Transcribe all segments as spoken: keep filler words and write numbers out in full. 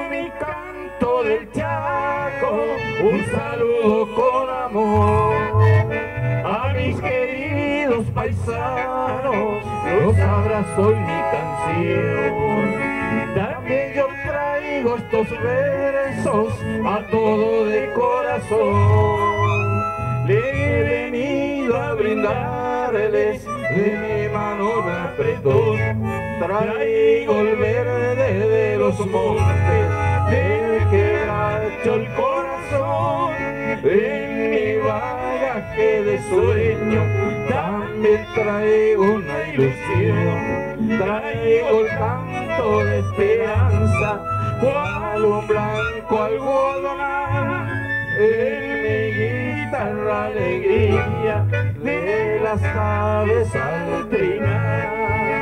mi canto del Chaco, un saludo con amor a mis queridos paisanos, los abrazo en mi canción. También yo traigo estos versos a todo de corazón. Le he venido a brindarles de mi mano un apretón. Traigo el verde de los montes, del quebracho el corazón. En mi bagaje de sueño también traigo una ilusión. Traigo el canto de esperanza, cual un blanco algodonal. En mi guitarra alegría de las aves al trinar.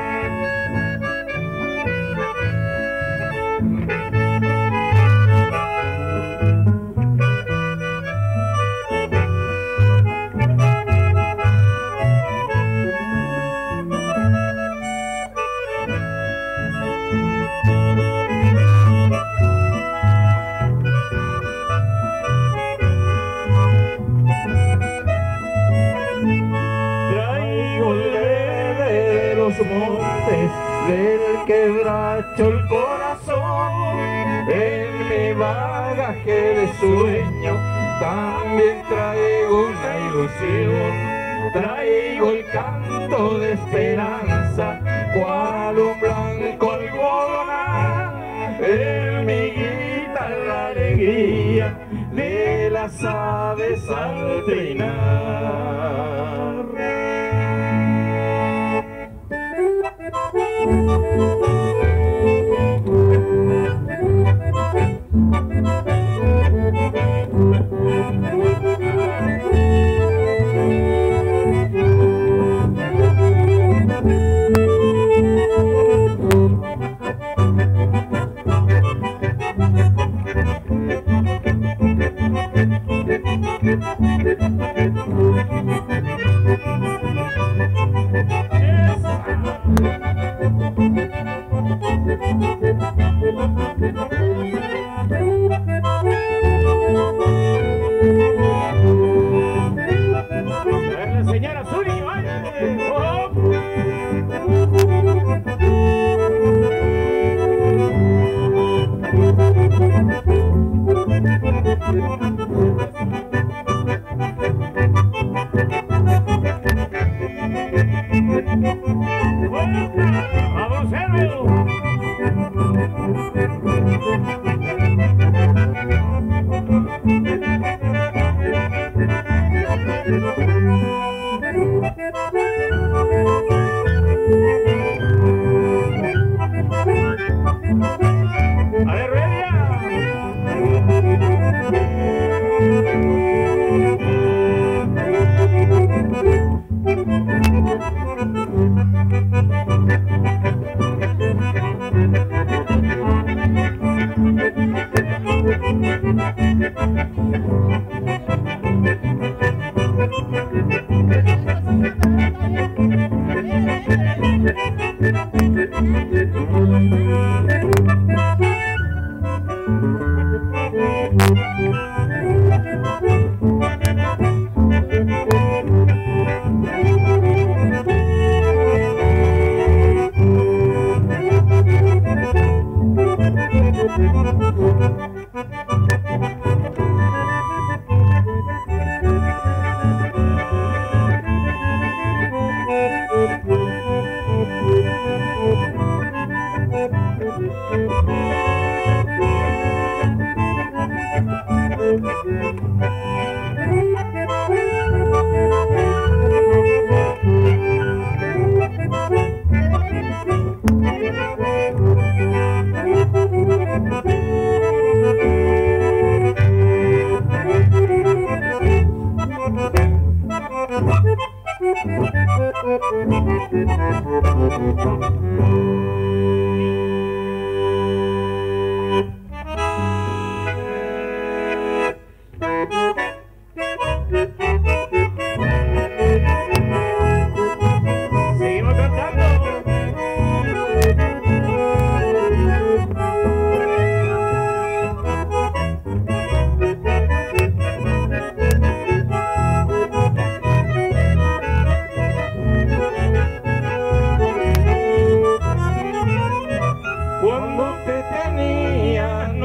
Montes del quebracho el corazón, en mi bagaje de sueño también traigo una ilusión. Traigo el canto de esperanza, cual un blanco algodonal. En mi guitarra alegría de las aves al trinar.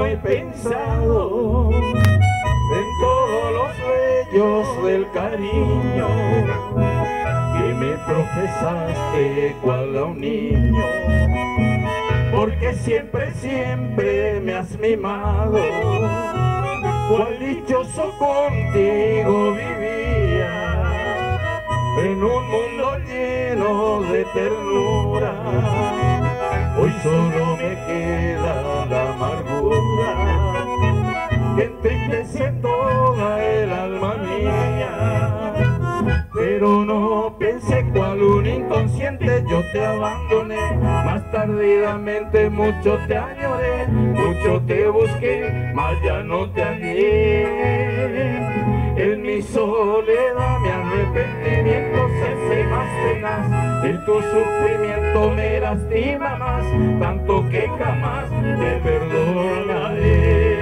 he pensado en todos los bellos del cariño que me profesaste cual a un niño, porque siempre, siempre me has mimado, cual dichoso contigo vivía, en un mundo lleno de ternura. Hoy solo me queda la amargura que entristece toda el alma mía. Pero no pensé cual un inconsciente yo te abandoné, más tardidamente mucho te añoré, mucho te busqué, mas ya no te hallé. En mi soledad mi arrepentimiento se hace más tenaz, y tu sufrimiento me lastima más, tanto que jamás te perdonaré.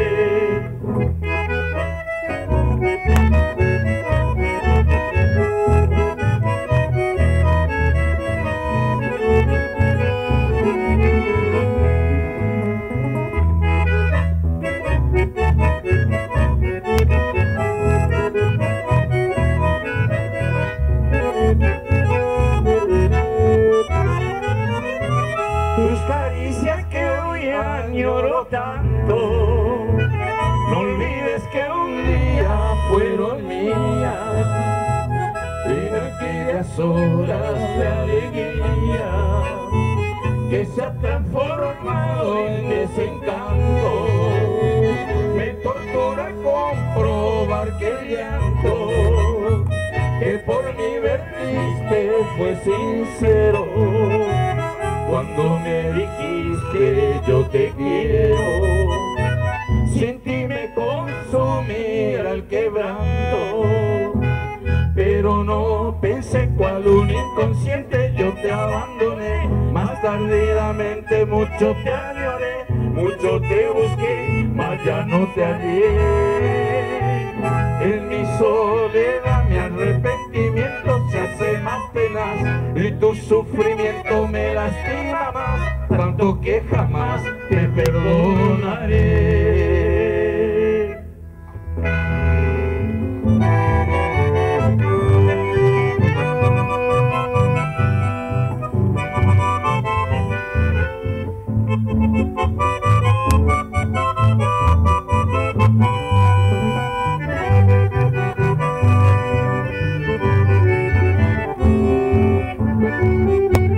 Tus caricias que hoy añoro tanto, no olvides que un día fueron mías, en aquellas horas de alegría que se ha transformado en desencanto. Me tortura comprobar que el llanto que por mí vertiste fue sincero, cuando me dijiste yo te quiero. Sin ti me consumiera el quebranto, pero no pensé cual un inconsciente yo te abandoné, más tardidamente mucho te añoré, mucho te busqué, mas ya no te hallé. En mi soledad mi arrepentimiento se hace más tenaz, y tu sufrimiento me lastima más, tanto que jamás te perdonaré.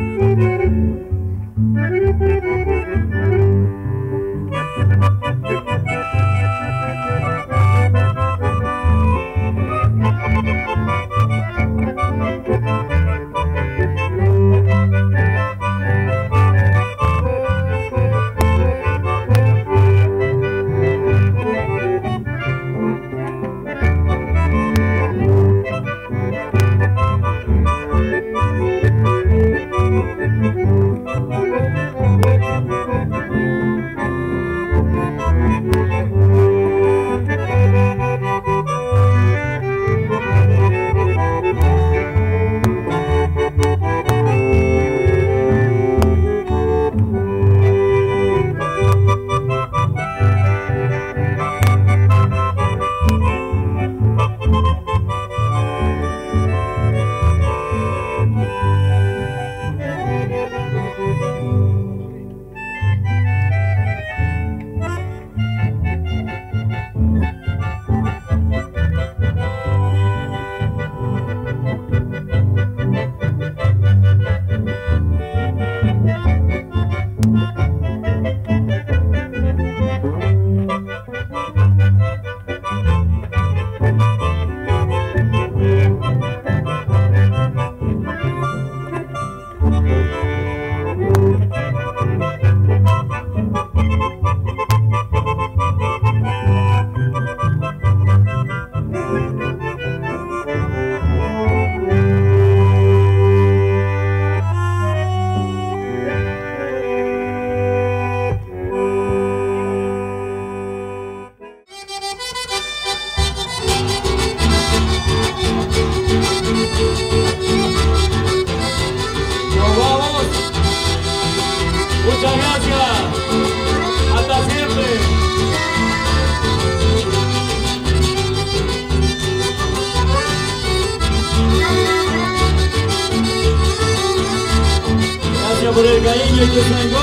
Thank you. proyecto Saigon.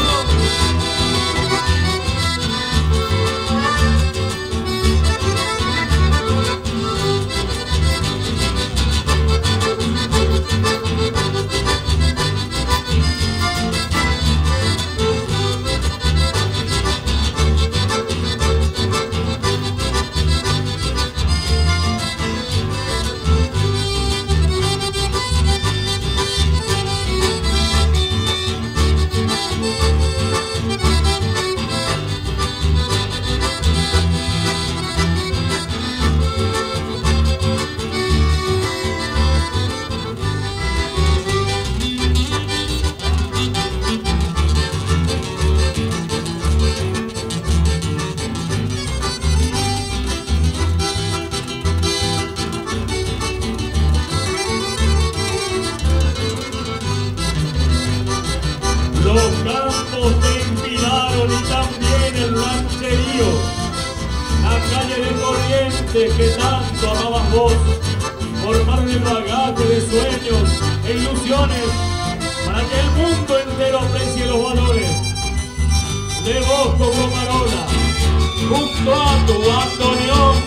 Los campos te inspiraron y también el rancherío, la calle de Corrientes que tanto amabas vos, formaron el bagaje de sueños e ilusiones para que el mundo entero aprecie los valores de vos como Marola, junto a tu bandoneón.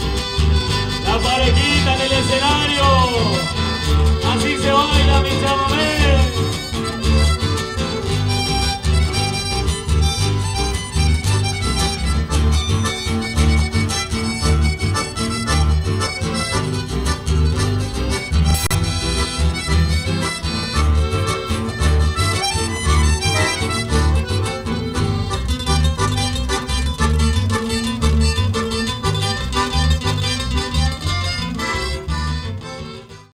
La parejita en el escenario, así se baila mi chamamé.